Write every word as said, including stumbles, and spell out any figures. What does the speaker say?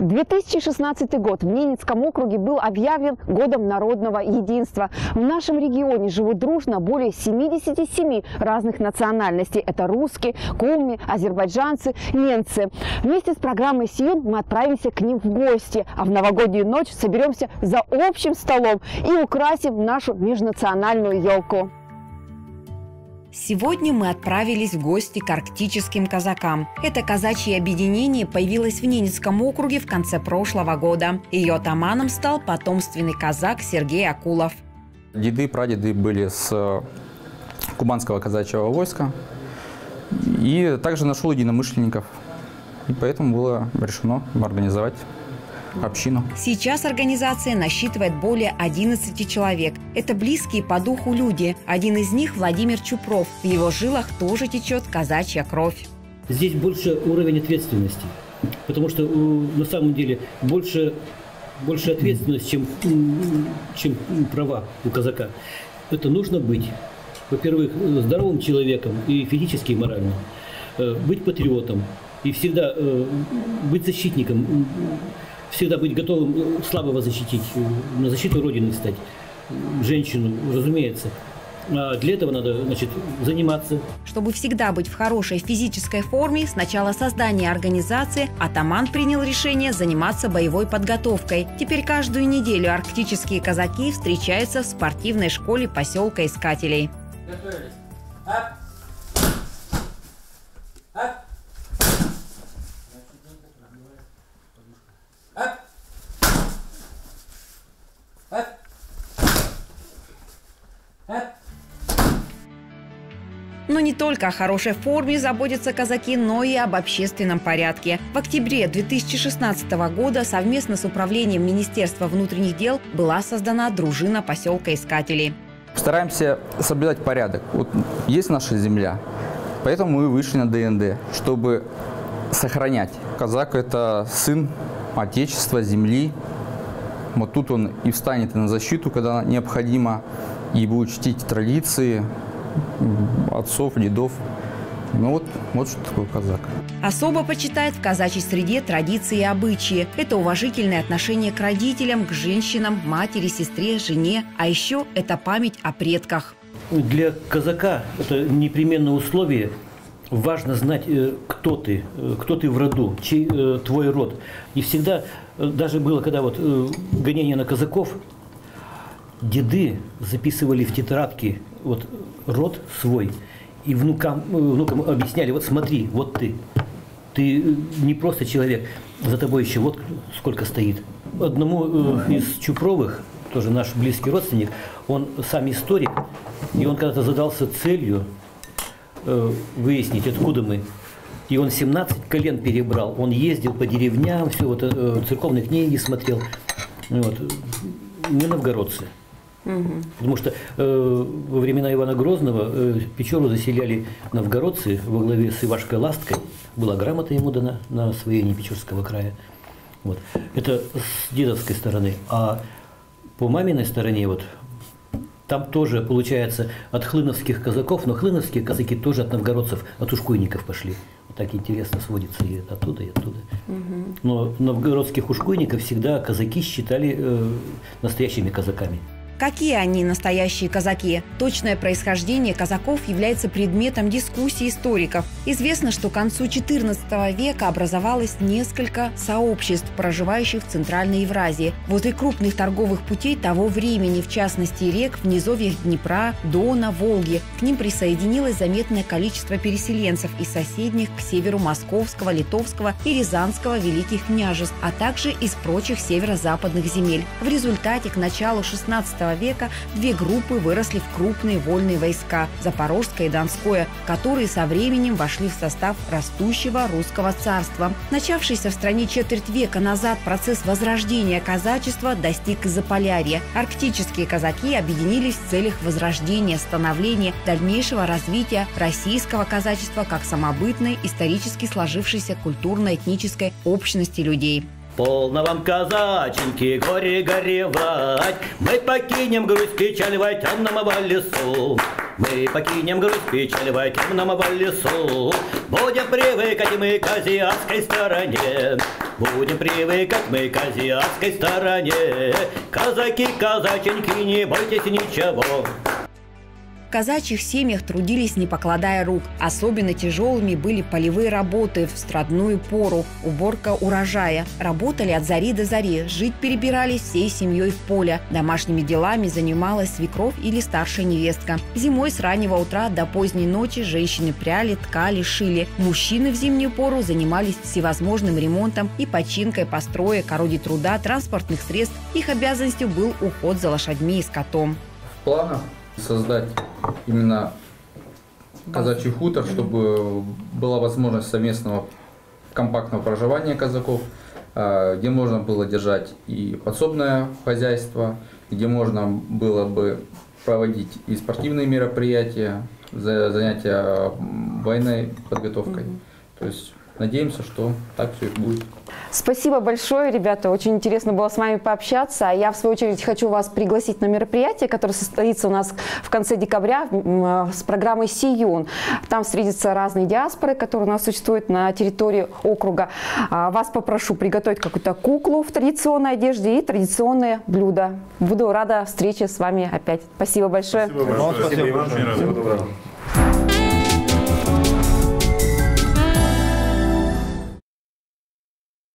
две тысячи шестнадцатый год в Ненецком округе был объявлен годом народного единства. В нашем регионе живут дружно более семидесяти семи разных национальностей. Это русские, коми, азербайджанцы, ненцы. Вместе с программой «Сиюн» мы отправимся к ним в гости, а в новогоднюю ночь соберемся за общим столом и украсим нашу межнациональную елку. Сегодня мы отправились в гости к арктическим казакам. Это казачье объединение появилось в Ненецком округе в конце прошлого года. Ее атаманом стал потомственный казак Сергей Акулов. Деды и прадеды были с кубанского казачьего войска. И также нашел единомышленников. И поэтому было решено организовать общину. Сейчас организация насчитывает более одиннадцати человек. Это близкие по духу люди. Один из них – Владимир Чупров. В его жилах тоже течет казачья кровь. Здесь больше уровень ответственности, потому что на самом деле больше, больше ответственность, чем, чем права у казака. Это нужно быть, во-первых, здоровым человеком и физически, и морально, быть патриотом и всегда быть защитником. Всегда быть готовым слабого защитить, на защиту Родины стать, женщину, разумеется. А для этого надо, значит, заниматься. Чтобы всегда быть в хорошей физической форме, с начала создания организации атаман принял решение заниматься боевой подготовкой. Теперь каждую неделю арктические казаки встречаются в спортивной школе поселка Искателей. Готовились. Ап. Ап. Но не только о хорошей форме заботятся казаки, но и об общественном порядке. В октябре две тысячи шестнадцатого года совместно с управлением Министерства внутренних дел была создана дружина поселка Искателей. Стараемся соблюдать порядок. Вот есть наша земля, поэтому мы вышли на Дэ Эн Дэ, чтобы сохранять. Казак – это сын Отечества, земли. Вот тут он и встанет на защиту, когда необходимо, и будет чтить традиции отцов, дедов. Ну вот, вот что такое казак. Особо почитает в казачьей среде традиции и обычаи. Это уважительное отношение к родителям, к женщинам, матери, сестре, жене. А еще это память о предках. Для казака это непременное условие. Важно знать, кто ты, кто ты в роду, чей твой род. И всегда, даже было, когда вот гонение на казаков, деды записывали в тетрадки вот род свой и внукам, внукам объясняли: вот смотри, вот ты, ты не просто человек, за тобой еще вот сколько стоит. Одному из Чупровых, тоже наш близкий родственник, он сам историк, и он когда-то задался целью выяснить, откуда мы. И он семнадцать колен перебрал. Он ездил по деревням, все вот церковные книги смотрел. Вот. Мы новгородцы. Угу. Потому что э, во времена Ивана Грозного э, Печору заселяли новгородцы во главе с Ивашкой Ласткой. Была грамота ему дана на освоение Печорского края. Вот. Это с дедовской стороны. А по маминой стороне вот там тоже, получается, от хлыновских казаков, но хлыновские казаки тоже от новгородцев, от ушкуйников пошли. Вот так интересно сводится и оттуда, и оттуда. Угу. Но новгородских ушкуйников всегда казаки считали э, настоящими казаками. Какие они настоящие казаки? Точное происхождение казаков является предметом дискуссий историков. Известно, что к концу четырнадцатого века образовалось несколько сообществ, проживающих в Центральной Евразии, возле крупных торговых путей того времени, в частности рек в низовьях Днепра, Дона, Волги. К ним присоединилось заметное количество переселенцев из соседних к северу Московского, Литовского и Рязанского великих княжеств, а также из прочих северо-западных земель. В результате к началу шестнадцатого века две группы выросли в крупные вольные войска – Запорожское и Донское, которые со временем вошли в состав растущего русского царства. Начавшийся в стране четверть века назад процесс возрождения казачества достиг Заполярья. Арктические казаки объединились в целях возрождения, становления, дальнейшего развития российского казачества как самобытной, исторически сложившейся культурно-этнической общности людей. Полно вам, казаченьки, горе горевать, мы покинем грусть, печаль в темном лесу. Мы покинем грусть, печаль в темном лесу, будем привыкать мы к азиатской стороне. Будем привыкать мы к азиатской стороне. Казаки, казаченьки, не бойтесь ничего. В казачьих семьях трудились, не покладая рук. Особенно тяжелыми были полевые работы в страдную пору, уборка урожая. Работали от зари до зари, жить перебирались всей семьей в поле. Домашними делами занималась свекровь или старшая невестка. Зимой с раннего утра до поздней ночи женщины пряли, ткали, шили. Мужчины в зимнюю пору занимались всевозможным ремонтом и починкой построек, орудий труда, транспортных средств. Их обязанностью был уход за лошадьми и скотом. В планах создать именно казачий хутор, чтобы была возможность совместного компактного проживания казаков, где можно было держать и подсобное хозяйство, где можно было бы проводить и спортивные мероприятия, занятия военной подготовкой. То есть надеемся, что так все и будет. Спасибо большое, ребята. Очень интересно было с вами пообщаться. Я, в свою очередь, хочу вас пригласить на мероприятие, которое состоится у нас в конце декабря с программой «Сиюн». Там встретятся разные диаспоры, которые у нас существуют на территории округа. Вас попрошу приготовить какую-то куклу в традиционной одежде и традиционные блюда. Буду рада встрече с вами опять. Спасибо большое. Спасибо большое. Спасибо. Спасибо.